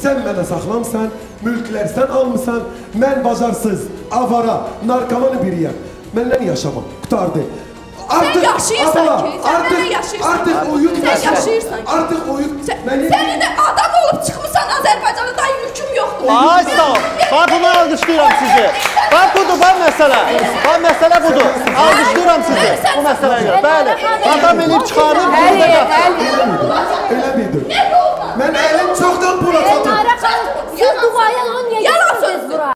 Sən mənə saxlamsan, mülklər sən almısan, mən bacarsız, avara, narkomanı biriyəm. Məndən yaşamam, qutardı. Sən yaşayırsan ki, sən mənə yaşayırsan. Artıq o yük sən yaşayırsan ki. Artıq o yük məni... Sənin də adam olub çıxmışsan Azərbaycanda, daha yüküm yoxdur. Ay sağ ol. Bax bunu alqışlayıram sizi. Bax budur, bax məsələ. Bax məsələ budur. Alqışlayıram sizi bu məsələyə görə. Bəli. Adam eləyib çıxarıb. Elə midir? Mən əlim çoxdan bura çatır. Siz duaya lan niyə